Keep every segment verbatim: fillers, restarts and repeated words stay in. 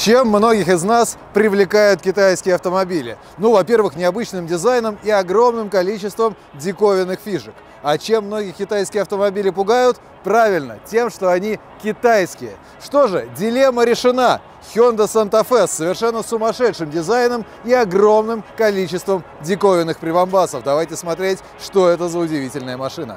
Чем многих из нас привлекают китайские автомобили? Ну, во-первых, необычным дизайном и огромным количеством диковинных фишек. А чем многих китайские автомобили пугают? Правильно, тем, что они китайские. Что же, дилемма решена. Hyundai Santa Fe с совершенно сумасшедшим дизайном и огромным количеством диковинных прибамбасов. Давайте смотреть, что это за удивительная машина.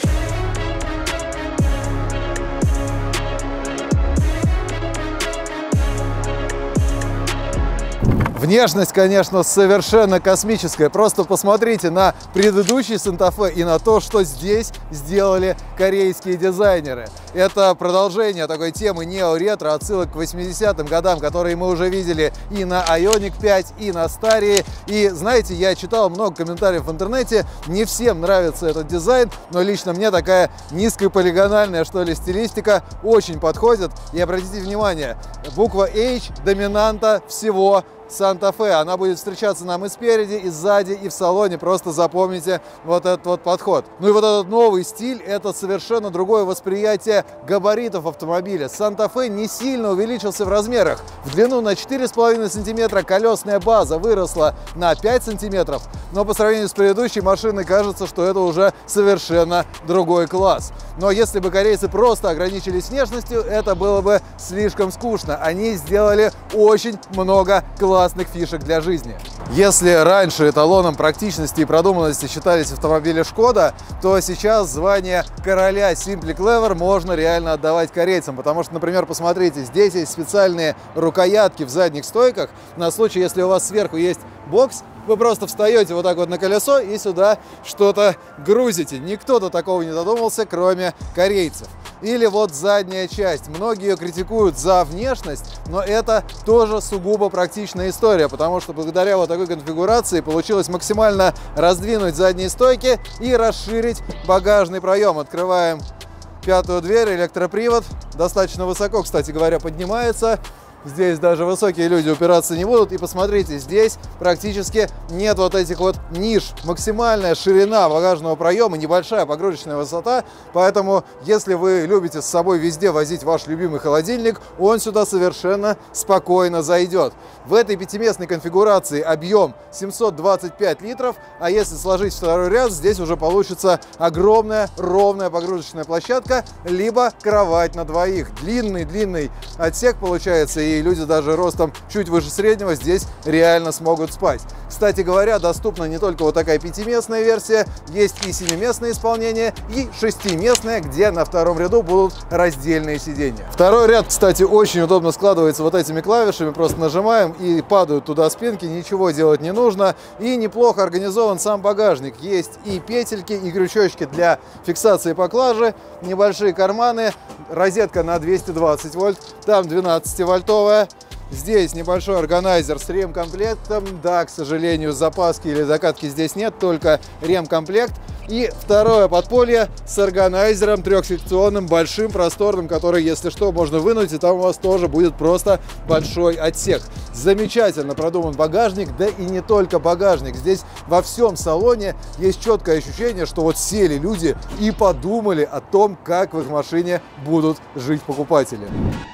Внешность, конечно, совершенно космическая. Просто посмотрите на предыдущий Santa Fe и на то, что здесь сделали корейские дизайнеры. Это продолжение такой темы нео-ретро, отсылок к восьмидесятым годам, которые мы уже видели и на Ioniq пять, и на Старии. И знаете, я читал много комментариев в интернете, не всем нравится этот дизайн, но лично мне такая низкополигональная, что ли, стилистика очень подходит. И обратите внимание, буква H доминанта всего Santa Fe. Она будет встречаться нам и спереди, и сзади, и в салоне. Просто запомните вот этот вот подход. Ну и вот этот новый стиль – это совершенно другое восприятие габаритов автомобиля. Santa Fe не сильно увеличился в размерах. В длину на четыре с половиной сантиметра, колесная база выросла на пять сантиметров. Но по сравнению с предыдущей машиной кажется, что это уже совершенно другой класс. Но если бы корейцы просто ограничились внешностью, это было бы слишком скучно. Они сделали очень много классов классных фишек для жизни. Если раньше эталоном практичности и продуманности считались автомобили Шкода, то сейчас звание короля Simply Clever можно реально отдавать корейцам, потому что, например, посмотрите, здесь есть специальные рукоятки в задних стойках на случай, если у вас сверху есть бокс, вы просто встаете вот так вот на колесо и сюда что-то грузите. Никто до такого не додумался, кроме корейцев. Или вот задняя часть. Многие ее критикуют за внешность, но это тоже сугубо практичная история, потому что благодаря вот такой конфигурации получилось максимально раздвинуть задние стойки и расширить багажный проем. Открываем пятую дверь, электропривод. Достаточно высоко, кстати говоря, поднимается. Здесь даже высокие люди упираться не будут. И посмотрите, здесь практически нет вот этих вот ниш. Максимальная ширина багажного проема, небольшая погрузочная высота. Поэтому, если вы любите с собой везде возить ваш любимый холодильник, он сюда совершенно спокойно зайдет. В этой пятиместной конфигурации объем семьсот двадцать пять литров. А если сложить второй ряд, здесь уже получится огромная ровная погрузочная площадка, либо кровать на двоих. Длинный-длинный отсек получается, и И люди даже ростом чуть выше среднего здесь реально смогут спать. Кстати говоря, доступна не только вот такая пятиместная версия, есть и семиместное исполнение, и шестиместное, где на втором ряду будут раздельные сиденья. Второй ряд, кстати, очень удобно складывается вот этими клавишами, просто нажимаем и падают туда спинки, ничего делать не нужно. И неплохо организован сам багажник. Есть и петельки, и крючочки для фиксации поклажи, небольшие карманы, розетка на двести двадцать вольт, там двенадцативольтовая. Здесь небольшой органайзер с ремкомплектом. Да, к сожалению, запаски или закатки здесь нет, только ремкомплект. И второе подполье с органайзером трехсекционным, большим, просторным, который, если что, можно вынуть, и там у вас тоже будет просто большой отсек. Замечательно продуман багажник, да и не только багажник. Здесь во всем салоне есть четкое ощущение, что вот сели люди и подумали о том, как в их машине будут жить покупатели.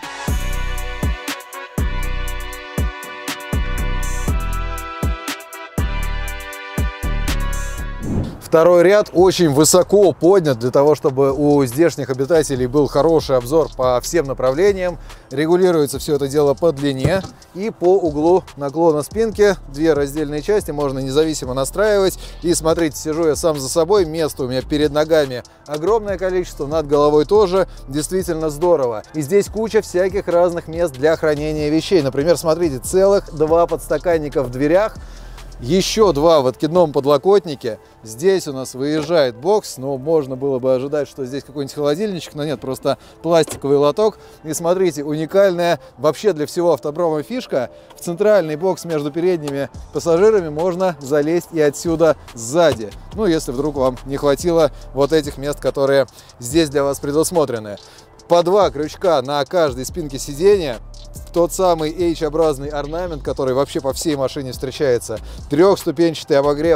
Второй ряд очень высоко поднят для того, чтобы у здешних обитателей был хороший обзор по всем направлениям. Регулируется все это дело по длине и по углу наклона спинки. Две раздельные части можно независимо настраивать. И смотрите, сижу я сам за собой, места у меня перед ногами огромное количество, над головой тоже. Действительно здорово. И здесь куча всяких разных мест для хранения вещей. Например, смотрите, целых два подстаканника в дверях. Еще два в откидном подлокотнике. Здесь у нас выезжает бокс, но можно было бы ожидать, что здесь какой-нибудь холодильничек, но нет, просто пластиковый лоток. И смотрите, уникальная вообще для всего автопрома фишка. В центральный бокс между передними пассажирами можно залезть и отсюда сзади. Ну, если вдруг вам не хватило вот этих мест, которые здесь для вас предусмотрены. По два крючка на каждой спинке сиденья. Тот самый H-образный орнамент, который вообще по всей машине встречается. Трехступенчатый обогрев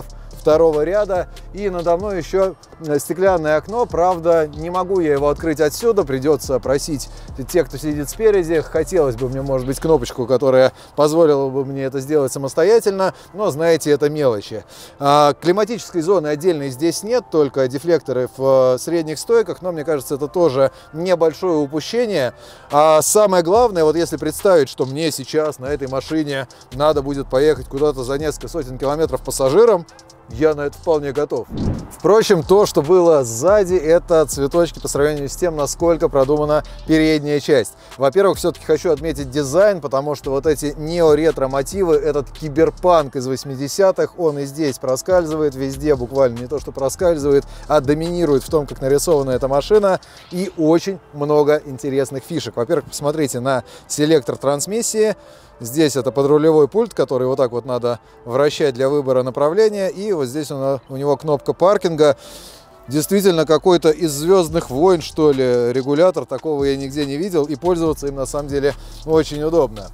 второго ряда. И надо мной еще стеклянное окно, правда, не могу я его открыть отсюда, придется просить тех, кто сидит спереди. Хотелось бы мне, может быть, кнопочку, которая позволила бы мне это сделать самостоятельно, но, знаете, это мелочи. А, климатической зоны отдельной здесь нет, только дефлекторы в средних стойках, но мне кажется, это тоже небольшое упущение. А самое главное, вот если представить, что мне сейчас на этой машине надо будет поехать куда-то за несколько сотен километров пассажирам, я на это вполне готов. Впрочем, то, что было сзади, это цветочки по сравнению с тем, насколько продумана передняя часть. Во-первых, все-таки хочу отметить дизайн, потому что вот эти нео-ретро мотивы, этот киберпанк из восьмидесятых, он и здесь проскальзывает везде, буквально не то, что проскальзывает, а доминирует в том, как нарисована эта машина, и очень много интересных фишек. Во-первых, посмотрите на селектор трансмиссии. Здесь это подрулевой пульт, который вот так вот надо вращать для выбора направления. И вот здесь у него кнопка паркинга. Действительно, какой-то из «Звездных войн», что ли, регулятор. Такого я нигде не видел. И пользоваться им, на самом деле, очень удобно.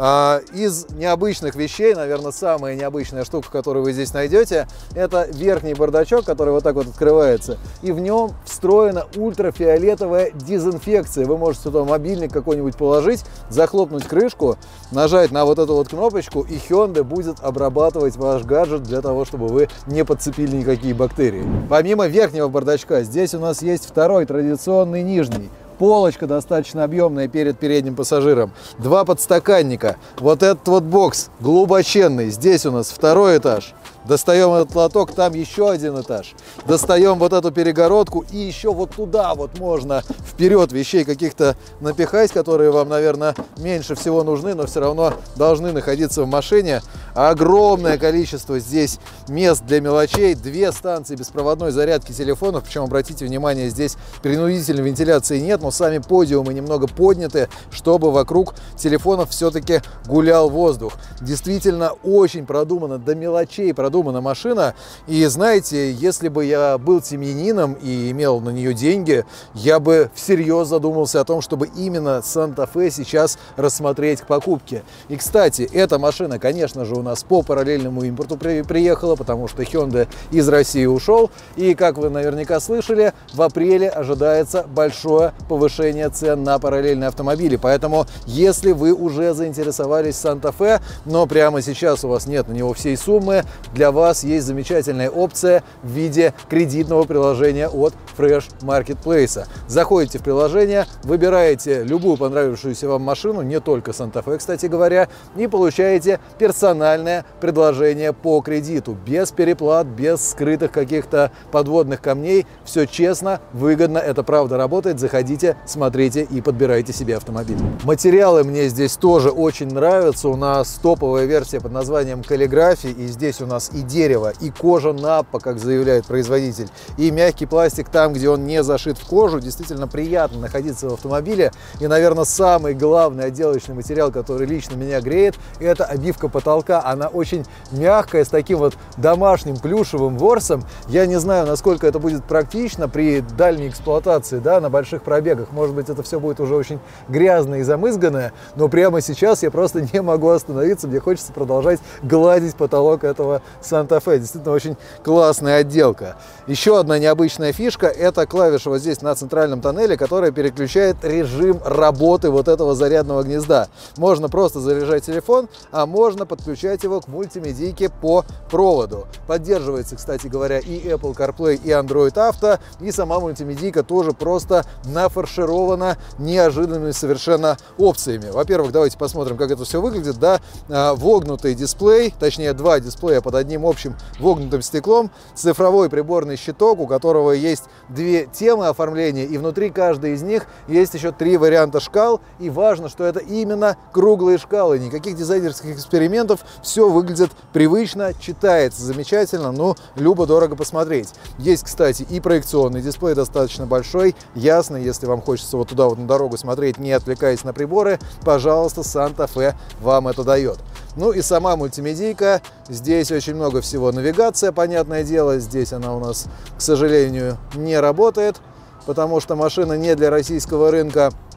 Из необычных вещей, наверное, самая необычная штука, которую вы здесь найдете, это верхний бардачок, который вот так вот открывается. И в нем встроена ультрафиолетовая дезинфекция. Вы можете туда мобильник какой-нибудь положить, захлопнуть крышку, нажать на вот эту вот кнопочку, и Hyundai будет обрабатывать ваш гаджет для того, чтобы вы не подцепили никакие бактерии. Помимо верхнего бардачка, здесь у нас есть второй традиционный нижний. Полочка достаточно объемная перед передним пассажиром. Два подстаканника. Вот этот вот бокс глубоченный. Здесь у нас второй этаж. Достаем этот лоток, там еще один этаж. Достаем вот эту перегородку, и еще вот туда вот можно вперед вещей каких-то напихать, которые вам, наверное, меньше всего нужны, но все равно должны находиться в машине. Огромное количество здесь мест для мелочей. Две станции беспроводной зарядки телефонов. Причем, обратите внимание, здесь принудительной вентиляции нет, но сами подиумы немного подняты, чтобы вокруг телефонов все-таки гулял воздух. Действительно, очень продумано, до мелочей продумано. Продумана машина. И знаете, если бы я был семьянином и имел на нее деньги, я бы всерьез задумался о том, чтобы именно Санта-Фе сейчас рассмотреть к покупке. И, кстати, эта машина, конечно же, у нас по параллельному импорту при приехала, потому что Hyundai из России ушел. И, как вы наверняка слышали, в апреле ожидается большое повышение цен на параллельные автомобили. Поэтому, если вы уже заинтересовались Санта-Фе, но прямо сейчас у вас нет на него всей суммы, для вас есть замечательная опция в виде кредитного приложения от Fresh Marketplace. Заходите в приложение, выбираете любую понравившуюся вам машину, не только Санта-Фе, кстати говоря, и получаете персональное предложение по кредиту. Без переплат, без скрытых каких-то подводных камней. Все честно, выгодно, это правда работает. Заходите, смотрите и подбирайте себе автомобиль. Материалы мне здесь тоже очень нравятся. У нас топовая версия под названием «Каллиграфия», и здесь у нас и дерево, и кожа наппа, как заявляет производитель, и мягкий пластик там, где он не зашит в кожу. Действительно приятно находиться в автомобиле. И, наверное, самый главный отделочный материал, который лично меня греет, это обивка потолка. Она очень мягкая, с таким вот домашним плюшевым ворсом. Я не знаю, насколько это будет практично при дальней эксплуатации, да, на больших пробегах. Может быть, это все будет уже очень грязное и замызганное, но прямо сейчас я просто не могу остановиться. Мне хочется продолжать гладить потолок этого Санта-Фе. Действительно очень классная отделка. Еще одна необычная фишка — это клавиша вот здесь на центральном тоннеле, которая переключает режим работы вот этого зарядного гнезда. Можно просто заряжать телефон, а можно подключать его к мультимедийке по проводу. Поддерживается, кстати говоря, и Apple CarPlay, и Android Auto, и сама мультимедийка тоже просто нафарширована неожиданными совершенно опциями. Во-первых, давайте посмотрим, как это все выглядит. Да, вогнутый дисплей, точнее два дисплея под одним общим вогнутым стеклом, цифровой приборный щиток, у которого есть две темы оформления, и внутри каждой из них есть еще три варианта шкал. И важно, что это именно круглые шкалы, никаких дизайнерских экспериментов, все выглядит привычно, читается замечательно, ну, любо-дорого посмотреть. Есть, кстати, и проекционный дисплей достаточно большой, ясный. Если вам хочется вот туда вот на дорогу смотреть, не отвлекаясь на приборы, пожалуйста, Санта-Фе вам это дает. Ну и сама мультимедийка. Здесь очень много всего. Навигация, понятное дело, здесь она у нас, к сожалению, не работает, потому что машина не для российского рынка.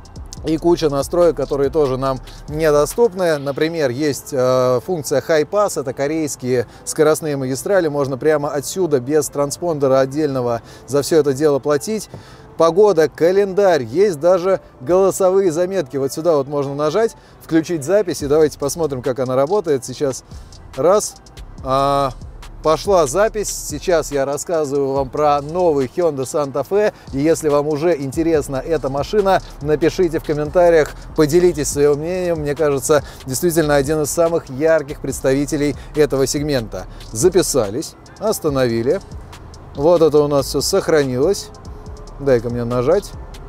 И куча настроек, которые тоже нам недоступны. Например, есть э, функция High Pass, это корейские скоростные магистрали. Можно прямо отсюда, без транспондера отдельного, за все это дело платить. Погода, календарь, есть даже голосовые заметки. Вот сюда вот можно нажать, включить запись. И давайте посмотрим, как она работает. Сейчас раз. А, пошла запись. Сейчас я рассказываю вам про новый Hyundai Santa Fe. И если вам уже интересна эта машина, напишите в комментариях, поделитесь своим мнением. Мне кажется, действительно один из самых ярких представителей этого сегмента. Записались, остановили. Вот это у нас все сохранилось. Дай-ка мне нажать.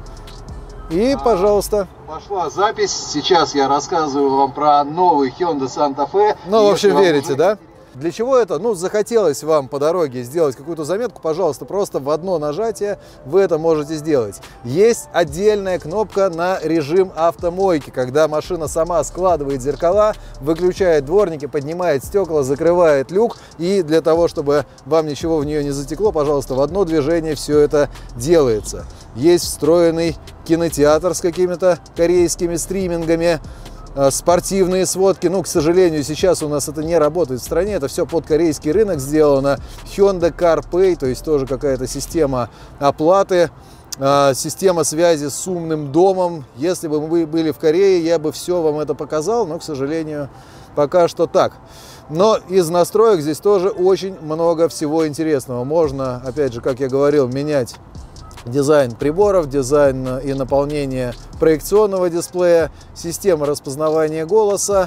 И, а, пожалуйста. Пошла запись. Сейчас я рассказываю вам про новый Hyundai Santa Fe. Ну, в общем, верите, уже... да? Для чего это? Ну, захотелось вам по дороге сделать какую-то заметку, пожалуйста, просто в одно нажатие вы это можете сделать. Есть отдельная кнопка на режим автомойки, когда машина сама складывает зеркала, выключает дворники, поднимает стекла, закрывает люк. И для того, чтобы вам ничего в нее не затекло, пожалуйста, в одно движение все это делается. Есть встроенный кинотеатр с какими-то корейскими стримингами. Спортивные сводки, ну, к сожалению, сейчас у нас это не работает в стране, это все под корейский рынок сделано. Hyundai CarPay, то есть тоже какая-то система оплаты, система связи с умным домом. Если бы мы были в Корее, я бы все вам это показал, но, к сожалению, пока что так. Но из настроек здесь тоже очень много всего интересного. Можно, опять же, как я говорил, менять дизайн приборов, дизайн и наполнение проекционного дисплея, система распознавания голоса,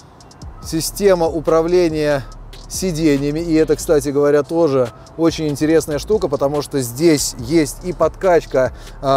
система управления сиденьями. И это, кстати говоря, тоже очень интересная штука, потому что здесь есть и подкачка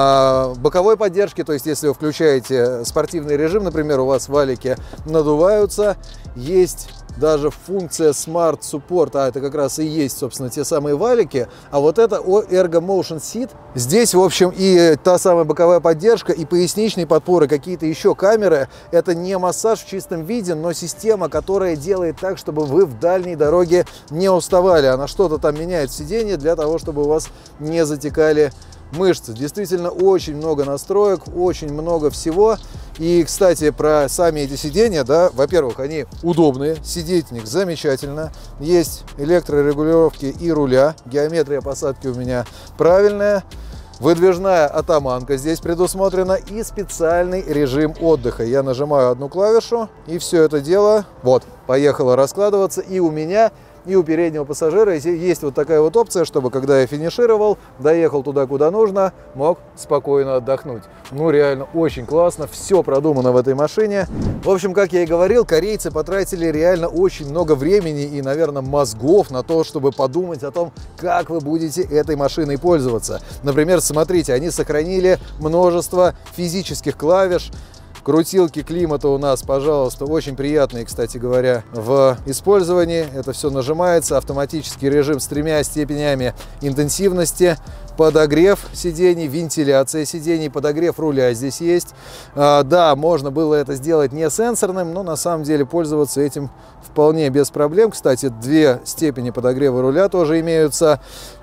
э, боковой поддержки, то есть если вы включаете спортивный режим, например, у вас валики надуваются, есть даже функция Smart Support, а это как раз и есть, собственно, те самые валики. А вот это Ergo Motion Seat. Здесь, в общем, и та самая боковая поддержка, и поясничные подпоры, какие-то еще камеры. Это не массаж в чистом виде, но система, которая делает так, чтобы вы в дальней дороге не уставали. Она что-то там меняет в сиденье для того, чтобы у вас не затекали мышцы. Действительно очень много настроек, очень много всего. И, кстати, про сами эти сиденья, да, во-первых, они удобные, сидеть в них замечательно. Есть электрорегулировки и руля, геометрия посадки у меня правильная. Выдвижная атаманка здесь предусмотрена и специальный режим отдыха. Я нажимаю одну клавишу, и все это дело, вот, поехало раскладываться. И у меня, и у переднего пассажира есть вот такая вот опция, чтобы, когда я финишировал, доехал туда, куда нужно, мог спокойно отдохнуть. Ну, реально, очень классно, все продумано в этой машине. В общем, как я и говорил, корейцы потратили реально очень много времени и, наверное, мозгов на то, чтобы подумать о том, как вы будете этой машиной пользоваться. Например, смотрите, они сохранили множество физических клавиш. Крутилки климата у нас, пожалуйста, очень приятные, кстати говоря, в использовании. Это все нажимается. Автоматический режим с тремя степенями интенсивности. Подогрев сидений, вентиляция сидений, подогрев руля здесь есть. А, да, можно было это сделать не сенсорным, но на самом деле пользоваться этим вполне без проблем. Кстати, две степени подогрева руля тоже имеются.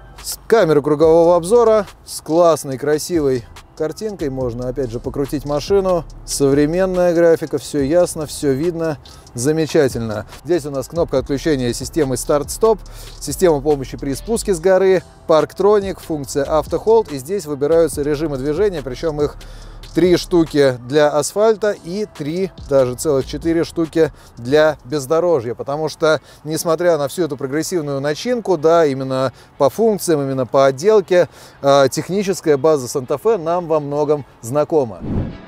Камера кругового обзора с классной, красивой картинкой. Можно, опять же, покрутить машину. Современная графика, все ясно, все видно. Замечательно. Здесь у нас кнопка отключения системы старт-стоп, система помощи при спуске с горы, парктроник, функция автохолд. И здесь выбираются режимы движения, причем их три штуки для асфальта и три, даже целых четыре штуки для бездорожья. Потому что, несмотря на всю эту прогрессивную начинку, да, именно по функциям, именно по отделке, техническая база Santa Fe нам во многом знакома.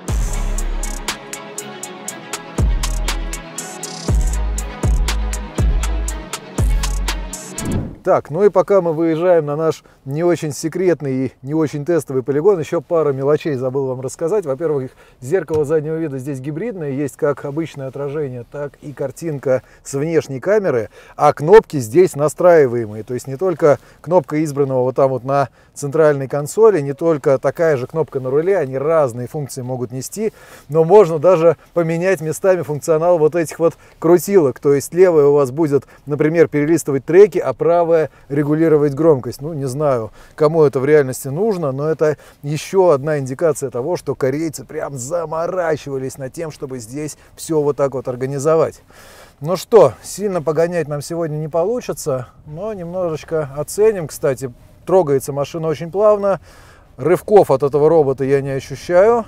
Так, ну и пока мы выезжаем на наш не очень секретный и не очень тестовый полигон, еще пара мелочей забыл вам рассказать. Во-первых, зеркало заднего вида здесь гибридное, есть как обычное отражение, так и картинка с внешней камеры, а кнопки здесь настраиваемые. То есть не только кнопка избранного вот там вот на центральной консоли, не только такая же кнопка на руле, они разные функции могут нести, но можно даже поменять местами функционал вот этих вот крутилок. То есть левая у вас будет, например, перелистывать треки, а правая правое регулировать громкость. Ну, не знаю, кому это в реальности нужно, но это еще одна индикация того, что корейцы прям заморачивались над тем, чтобы здесь все вот так вот организовать. Ну что, сильно погонять нам сегодня не получится, но немножечко оценим. Кстати, трогается машина очень плавно, рывков от этого робота я не ощущаю.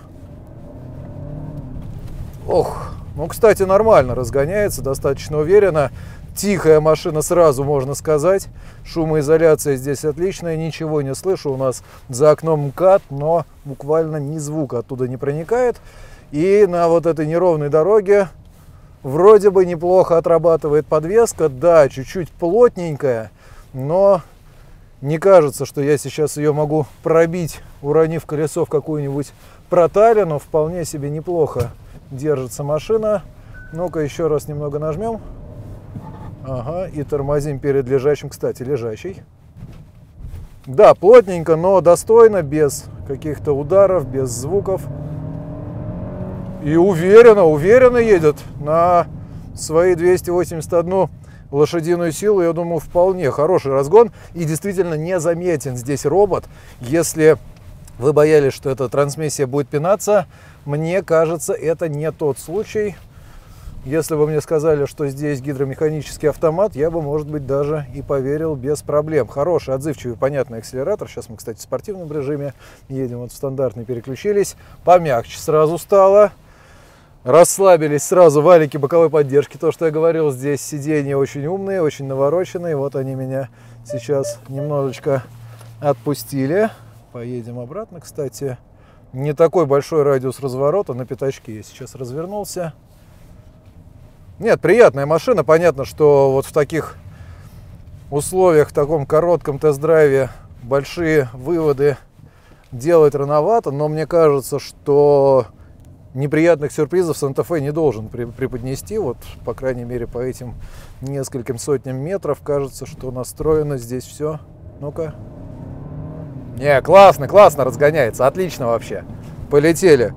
Ох, ну, кстати, нормально разгоняется, достаточно уверенно. Тихая машина, сразу можно сказать. Шумоизоляция здесь отличная, ничего не слышу. У нас за окном МКАД, но буквально ни звука оттуда не проникает. И на вот этой неровной дороге вроде бы неплохо отрабатывает подвеска. Да, чуть-чуть плотненькая, но не кажется, что я сейчас ее могу пробить, уронив колесо в какую-нибудь проталину. Вполне себе неплохо держится машина. Ну-ка еще раз немного нажмем. Ага, и тормозим перед лежащим. Кстати, лежащий. Да, плотненько, но достойно, без каких-то ударов, без звуков. И уверенно, уверенно едет на свои двести восемьдесят одну лошадиную силу. Я думаю, вполне хороший разгон. И действительно незаметен здесь робот. Если вы боялись, что эта трансмиссия будет пинаться, мне кажется, это не тот случай. Если бы мне сказали, что здесь гидромеханический автомат, я бы, может быть, даже и поверил без проблем. Хороший, отзывчивый, понятный акселератор. Сейчас мы, кстати, в спортивном режиме едем, вот в стандартный переключились. Помягче сразу стало. Расслабились сразу валики боковой поддержки. То, что я говорил, здесь сиденья очень умные, очень навороченные. Вот они меня сейчас немножечко отпустили. Поедем обратно, кстати. Не такой большой радиус разворота на пятачке. Я сейчас развернулся. Нет, приятная машина. Понятно, что вот в таких условиях, в таком коротком тест-драйве большие выводы делать рановато. Но мне кажется, что неприятных сюрпризов Санта-Фе не должен преподнести. Вот, по крайней мере, по этим нескольким сотням метров кажется, что настроено здесь все. Ну-ка. Не, классно, классно разгоняется, отлично вообще. Полетели.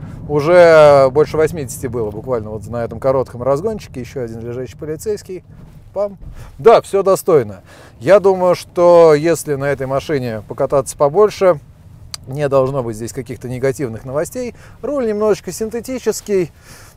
Уже больше восьмидесяти было буквально вот на этом коротком разгончике. Еще один лежащий полицейский. Пам. Да, все достойно. Я думаю, что если на этой машине покататься побольше, не должно быть здесь каких-то негативных новостей. Руль немножечко синтетический,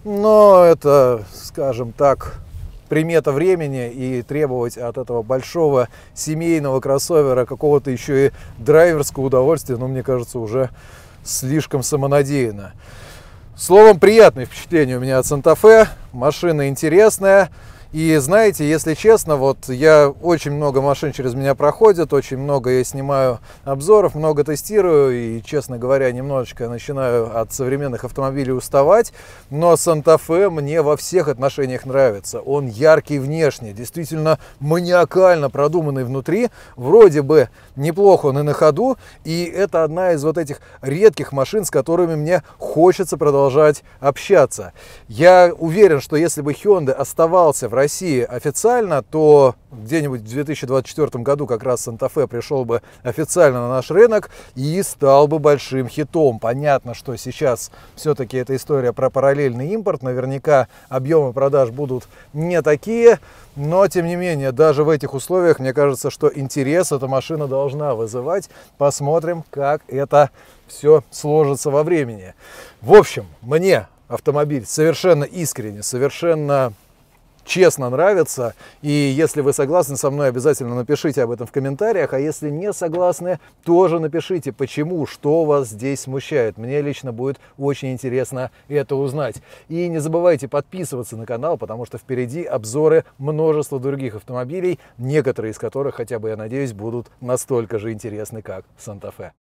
но это, скажем так, примета времени, и требовать от этого большого семейного кроссовера какого-то еще и драйверского удовольствия, ну, мне кажется, уже слишком самонадеянно. Словом, приятные впечатления у меня от Санта-Фе. Машина интересная. И знаете, если честно, вот я очень много машин через меня проходит, очень много я снимаю обзоров, много тестирую, и, честно говоря, немножечко начинаю от современных автомобилей уставать, но Санта-Фе мне во всех отношениях нравится. Он яркий внешне, действительно маниакально продуманный внутри, вроде бы неплохо он и на ходу, и это одна из вот этих редких машин, с которыми мне хочется продолжать общаться. Я уверен, что если бы Hyundai оставался в России официально, то где-нибудь в две тысячи двадцать четвёртом году как раз Санта-Фе пришел бы официально на наш рынок и стал бы большим хитом. Понятно, что сейчас все-таки эта история про параллельный импорт, наверняка объемы продаж будут не такие, но тем не менее, даже в этих условиях, мне кажется, что интерес эта машина должна вызывать. Посмотрим, как это все сложится во времени. В общем, мне автомобиль совершенно искренне, совершенно честно нравится, и если вы согласны со мной, обязательно напишите об этом в комментариях, а если не согласны, тоже напишите, почему, что вас здесь смущает. Мне лично будет очень интересно это узнать. И не забывайте подписываться на канал, потому что впереди обзоры множества других автомобилей, некоторые из которых, хотя бы я надеюсь, будут настолько же интересны, как Санта-Фе.